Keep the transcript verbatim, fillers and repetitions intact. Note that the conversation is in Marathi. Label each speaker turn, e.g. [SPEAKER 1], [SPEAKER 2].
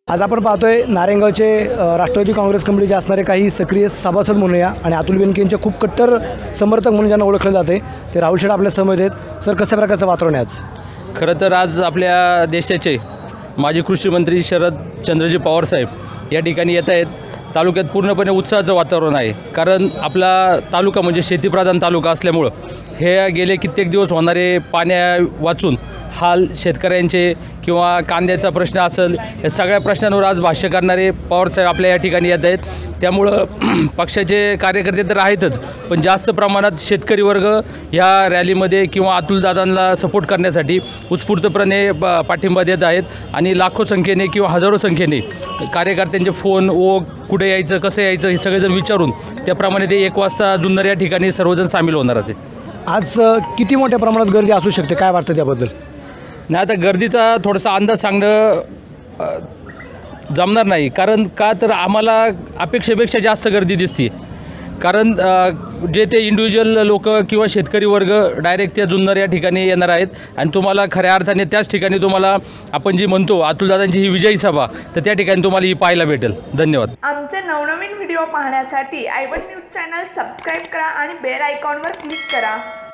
[SPEAKER 1] आज आपण पाहतोय नारायणगावचे राष्ट्रवादी काँग्रेस कमिटीचे असणारे काही सक्रिय सभासद म्हणूया आणि अतुल बेनके यांचे खूप कट्टर समर्थक म्हणून ज्यांना ओळखले जाते ते राहुल शेठ आपल्या समोर आहेत। सर, कशा प्रकारचं वातावरण आहे आज?
[SPEAKER 2] खरं तर आज आपल्या देशाचे माजी कृषी मंत्री शरद चंद्रजी पवार साहेब या ठिकाणी येत आहेत। तालुक्यात पूर्णपणे उत्साहाचं वातावरण आहे, कारण आपला तालुका म्हणजे शेतीप्रधान तालुका असल्यामुळं हे गेले कित्येक दिवस होणारे पाण्या वाचून हाल शेतकऱ्यांचे किंवा कांद्याचा प्रश्न असेल या सगळ्या प्रश्नांवर आज भाष्य करणारे पवारसाहेब आपल्या या ठिकाणी येत आहेत। त्यामुळं पक्षाचे कार्यकर्ते तर आहेतच, पण जास्त प्रमाणात शेतकरी वर्ग ह्या रॅलीमध्ये किंवा अतुलदादांना सपोर्ट करण्यासाठी उत्स्फूर्तपणे पाठिंबा देत आहेत आणि लाखो संख्येने किंवा हजारो संख्येने कार्यकर्त्यांचे फोन ओ कुठे यायचं कसं यायचं हे सगळेजण विचारून त्याप्रमाणे ते एक वाजता जुन्नर या ठिकाणी सर्वजण सामील होणार आहेत।
[SPEAKER 1] आज किती मोठ्या प्रमाणात गर्दी असू शकते, काय वाटतं त्याबद्दल?
[SPEAKER 2] नाही, आता गर्दीचा थोडासा अंदाज सांगणं जमणार नाही, कारण का तर आम्हाला अपेक्षेपेक्षा जास्त गर्दी दिसते। कारण जे ते इंडिव्हिज्युअल लोक किंवा शेतकरी वर्ग डायरेक्ट त्या जुन्नर या ठिकाणी येणार आहेत आणि तुम्हाला खऱ्या अर्थाने त्याच ठिकाणी तुम्हाला आपण जी म्हणतो अतुलदादांची ही विजयी सभा, तर त्या ठिकाणी तुम्हाला ही पाहायला भेटेल। धन्यवाद।
[SPEAKER 3] आमचे नवनवीन व्हिडिओ पाहण्यासाठी I one news channel subscribe करा आणि बेल आयकॉनवर क्लिक करा।